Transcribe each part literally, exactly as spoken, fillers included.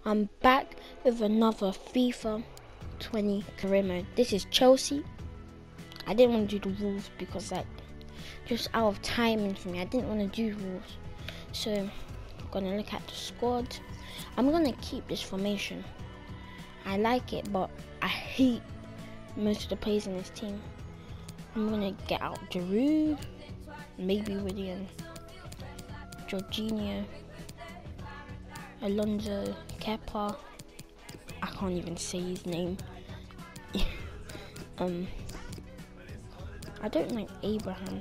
I'm back with another FIFA twenty career mode. This is Chelsea. I didn't want to do the Wolves because like just out of timing for me. I didn't want to do Wolves. So I'm gonna look at the squad. I'm gonna keep this formation. I like it, but I hate most of the players in this team. I'm gonna get out Giroud, maybe William, Jorginho, Alonso, Kepa. I can't even say his name. um, I don't like Abraham.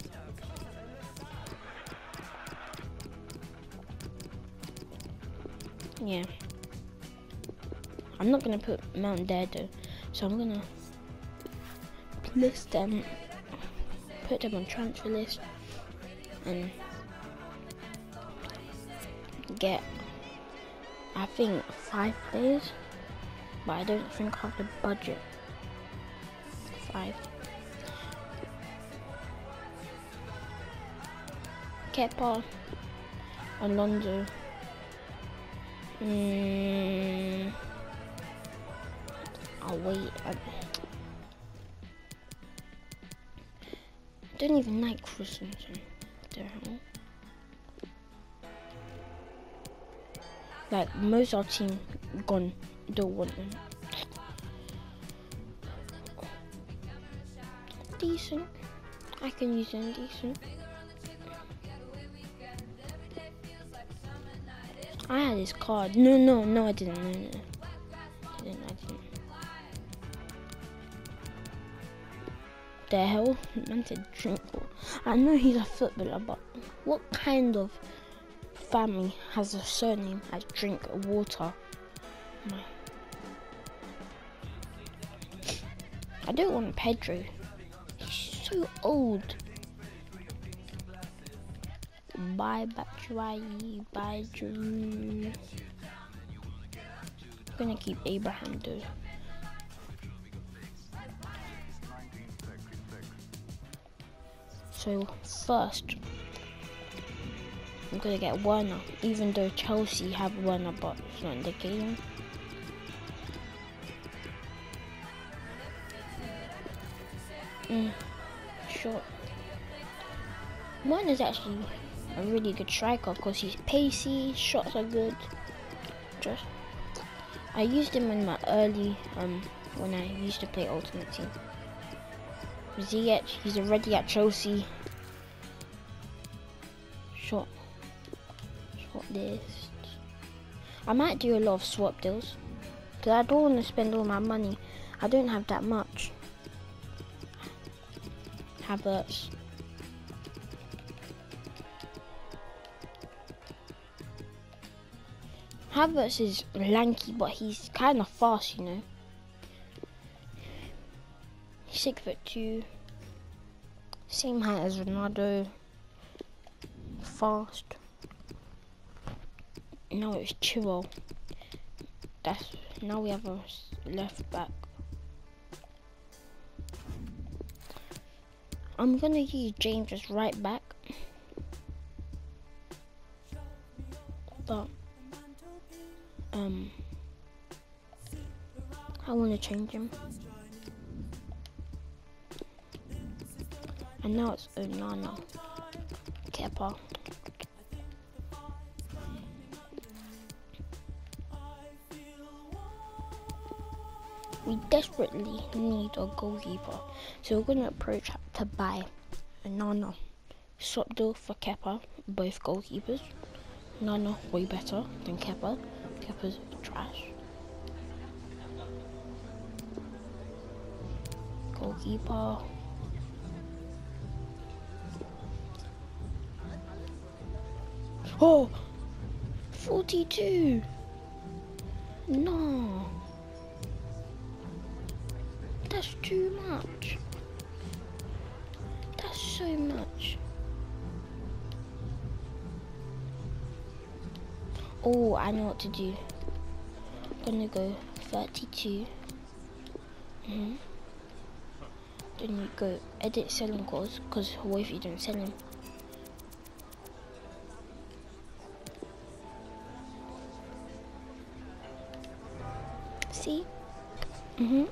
Yeah, I'm not gonna put Mount there though, so I'm gonna list them, put them on transfer list, and get I think five players, but I don't think I have the budget. Five. Kepa, Alonso. Mm, I'll wait. I don't even like Christensen. What the hell? Like most of our team gone, don't want them. Decent. I can use them decent. I had his card. No, no, no, I didn't. No, no. I didn't, I didn't. The hell? Man said drink. I know he's a footballer, but what kind of family has a surname as drink water? My. I don't want Pedro. He's so old. Bye Batshuayi, bye Drew. I'm gonna keep Abraham though. So first, I'm gonna get Werner, even though Chelsea have Werner, but it's not in the game. Mm, sure. Werner's actually a really good striker because he's pacey, shots are good. Just, I used him in my early, um, when I used to play Ultimate Team. Ziyech, he's already at Chelsea. Short, swap list. I might do a lot of swap deals because I don't want to spend all my money. I don't have that much. Havertz. Havertz is lanky, but he's kind of fast, you know. He's six foot two, same height as Ronaldo. Fast. Now it's Chilwell. That's now we have a left back. I'm gonna use James as right back, but um, I want to change him. And now it's Onana, Kepa. We desperately need a goalkeeper, so we're gonna approach to buy Onana. Swap deal for Kepa, both goalkeepers. Onana way better than Kepa. Kepa's trash. Goalkeeper. Oh, forty-two. No, that's too much. That's so much. Oh, I know what to do. I'm gonna go thirty-two. Mm-hmm. Then you go edit selling calls, because what if you don't sell him? See? Mhm.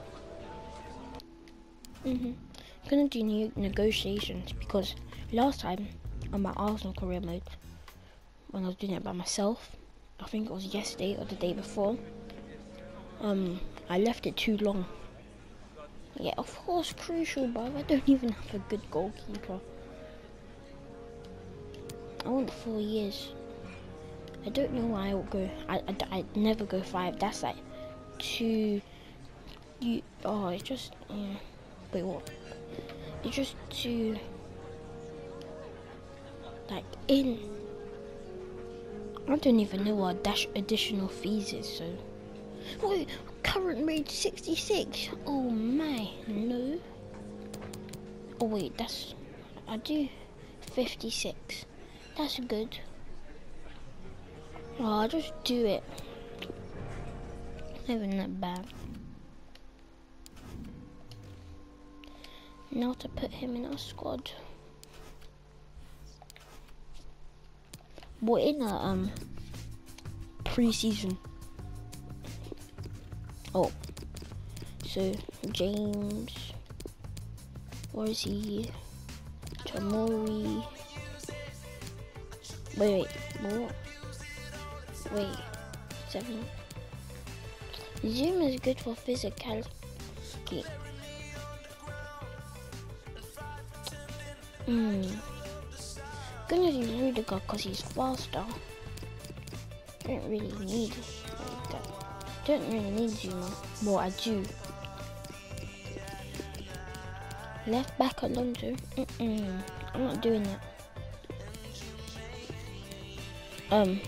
Mhm. I'm gonna do new negotiations because last time on my Arsenal career mode, when I was doing it by myself, I think it was yesterday or the day before. Um, I left it too long. Yeah, of course, crucial, bruv. I don't even have a good goalkeeper. I want four years. I don't know why I would go. I, I, I'd never go five. That's like too. You. Oh, it's just. Yeah. Wait, what? It's just too. Like in. I don't even know what dash additional fees is. So. Wait, current rate sixty-six. Oh my, no. Oh wait, that's. I do fifty-six. That's good. Oh, I'll just do it. Not even that bad. Now to put him in our squad. We're in a um pre-season. Oh, so James, where is he? Tomori. Wait, wait, what? Wait, seven. Zoom is good for physicality. Hmm. Gonna use Rudiger because he's faster. Don't really need that. Don't really need Zuma. Well, I do. Left back Alonso. Mm-mm. I'm not doing that. Um.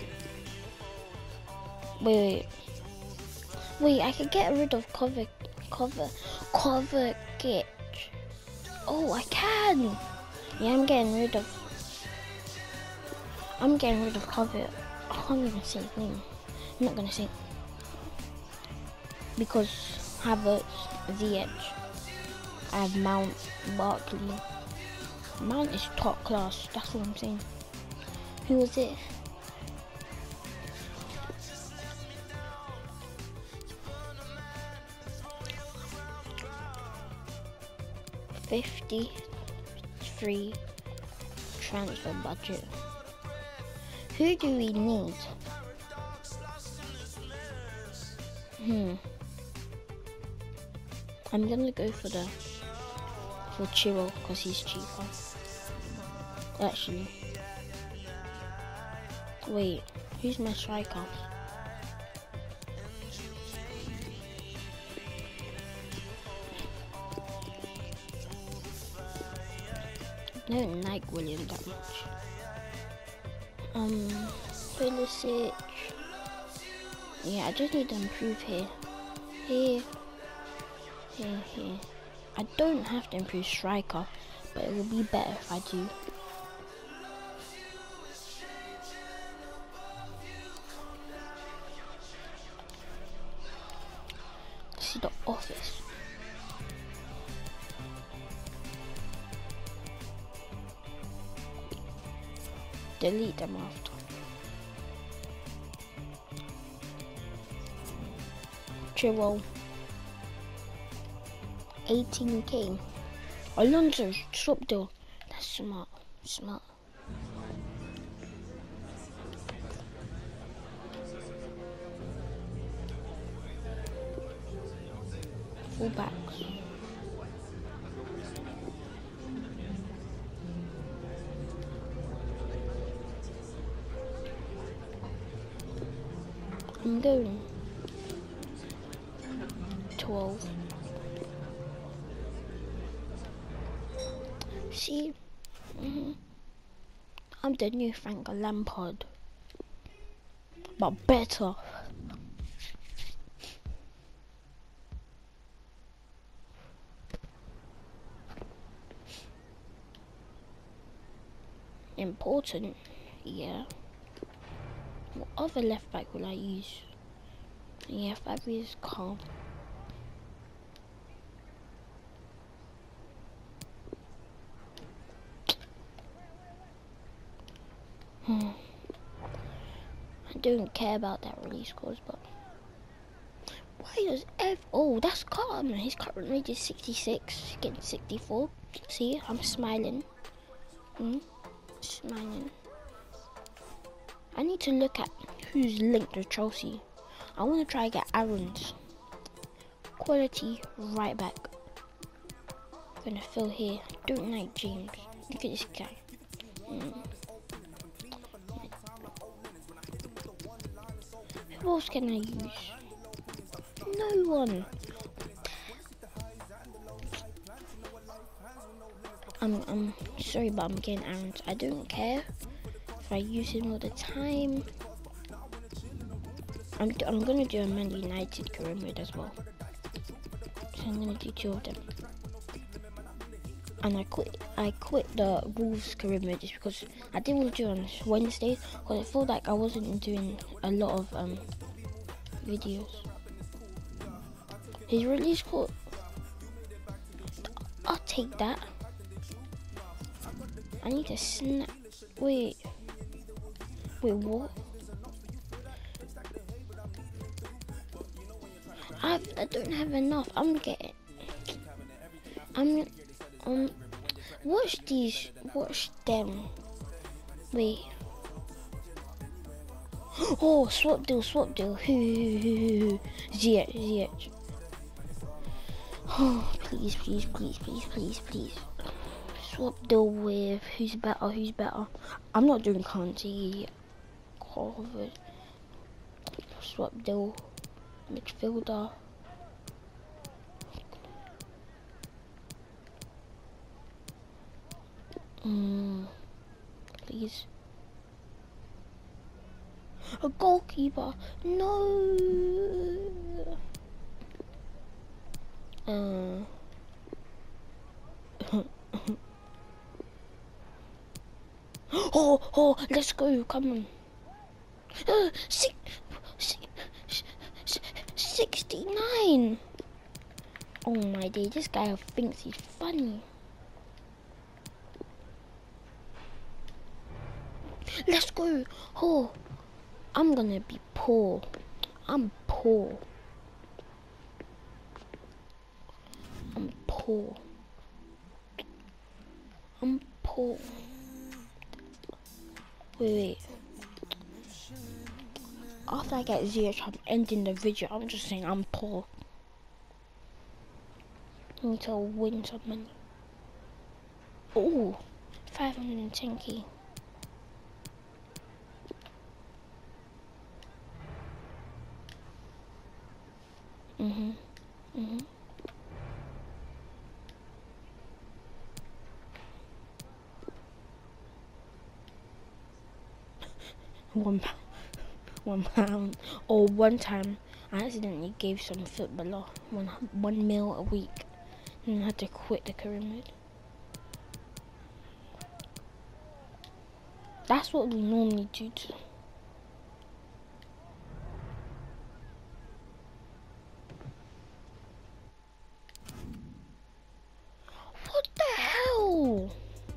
Wait, wait. Wait, I could get rid of cover, cover, cover, get. Oh, I can. Yeah, I'm getting rid of. I'm getting rid of cover. I can't even say his name. I'm not gonna say. Because Havertz, the edge. I have Mount, Barkley. Mount is top class. That's what I'm saying. Who was it? fifty-three transfer budget. Who do we need? Hmm. I'm gonna go for the for Chiro because he's cheaper. Actually, wait. Who's my striker? I don't like William that much. Um, Pulisic. Yeah, I just need to improve here. Here. Here, here. I don't have to improve striker, but it will be better if I do. See the office. Delete them after. Chiro. eighteen K. Alonso, swap deal. That's smart. Smart. Full backs. I'm going twelve. See, mm-hmm. I'm the new Frank Lampard, but better. Important, yeah. What other left back will I use? Yeah, Fabi's calm. Hmm. I don't care about that release scores, but Why does F? Oh, that's Carter. His current rate is sixty-six. He's getting sixty-four. See, I'm smiling. Hmm? Smiling. I need to look at who's linked with Chelsea. I want to try to get Aaron's quality right back. I'm gonna fill here. Don't like James. Look at this guy. Mm. Who else can I use? No one. I'm I'm sorry, but I'm getting Aaron's. I don't care if I use him all the time. I'm I'm gonna do a Man United career mode as well. So I'm gonna do two of them. And I quit I quit the Wolves career mode just because I didn't want to do it on Wednesdays because I felt like I wasn't doing a lot of um videos. His release code, I'll take that. I need to snap. Wait, wait, what? I I don't have enough. I'm getting. I'm um. Watch these. Watch them. Wait. Oh, swap deal, swap deal. Ziyech, Ziyech. Oh, please, please, please, please, please, please. Swap deal with who's better, who's better. I'm not doing Conte. Harvard. Swap deal. Midfielder. Mm, please. A goalkeeper. No. Uh. oh, oh, let's go. Come on. Uh, six, six, sixty-nine. Oh my day, this guy thinks he's funny. Let's go. Oh, I'm gonna be poor. I'm poor. I'm poor. I'm poor. Wait, wait. After I get Ziyech, I'm ending the video. I'm just saying I'm poor. I need to win some money. Oh, five hundred ten K. Mhm. Mhm. One pound. One pound. Or one time, I accidentally gave some footballer one one mil a week, and I had to quit the career mode. That's what we normally do. To what the hell?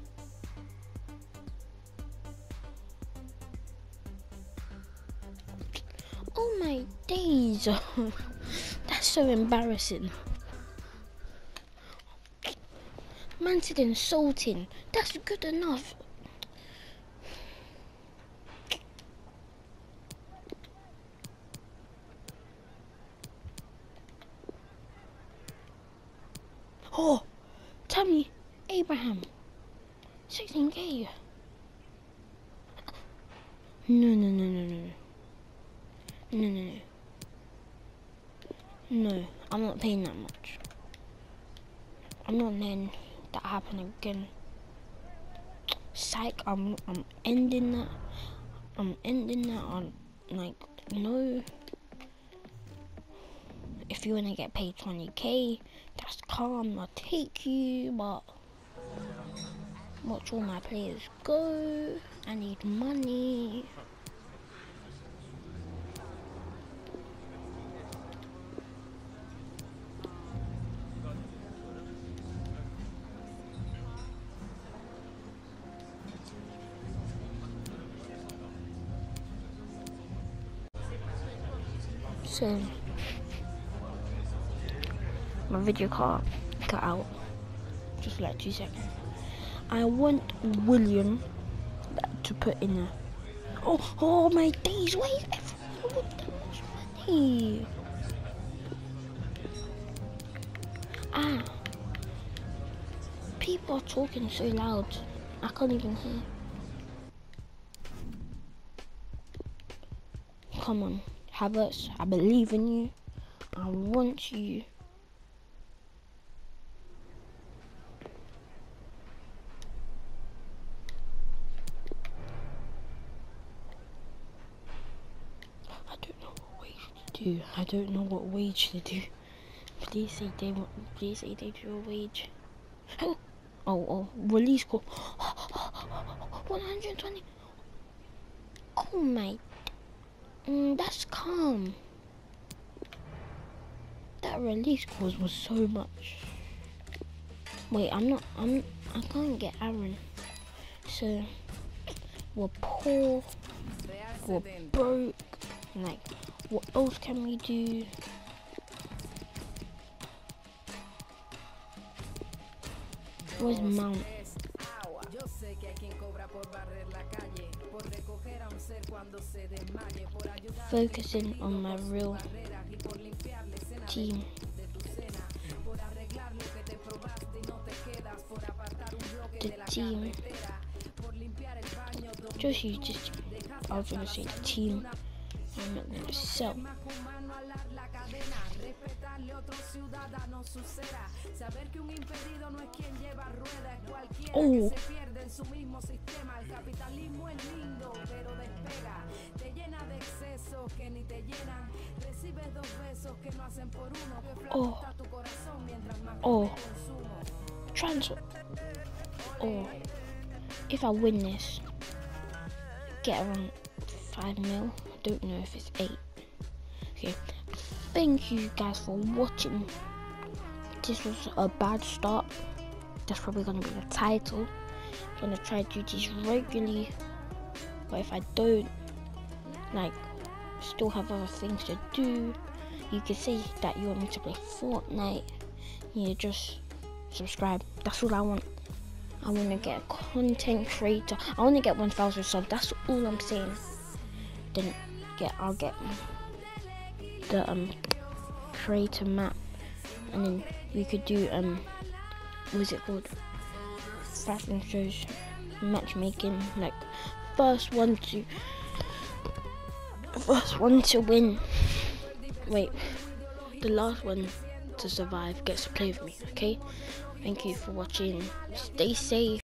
Oh my days. That's so embarrassing. Man said insulting. That's good enough. Oh, Tammy Abraham. sixteen K. No, no, no, no, no. No, no, no. No, I'm not paying that much. I'm not letting that happen again. Psych, I'm, I'm ending that. I'm ending that on, like, no. If you wanna get paid twenty K, that's calm, I'll take you, but watch all my players go. I need money. So my video cut cut out. Just like two seconds. I want William to put in there. Oh, oh my days! Why is everyone with that much money? Ah, people are talking so loud. I can't even hear. Come on, Havertz, I believe in you. I want you. I don't know what wage to do. I don't know what wage to do. Please say they want. Please say they do a wage. Oh, oh, oh release call. one hundred twenty. Oh my. Mm, that's calm. That release clause was so much. Wait, I'm not. I'm. I can't get Aaron. So we're poor. We're broke. Like, what else can we do? Where's Mount? Focusing on my real team. The team. Just you just I was gonna say the team. I'm not gonna sell. Oh. Oh. Oh. Transfer. Oh. If I win this, get around five mil. I don't know if it's eight. Okay. Thank you guys for watching. This was a bad start. That's probably gonna be the title. I'm gonna try to do this regularly. But if I don't, like, still have other things to do, you can say that you want me to play Fortnite. You just subscribe. That's all I want. I want to get a content creator. I want to get one thousand subs. That's all I'm saying. Then get, I'll get the um creator map, and then we could do um what's it called? Fashion shows, matchmaking. Like first one to first one to win. Wait, the last one to survive gets to play with me. Okay. Thank you for watching. Stay safe.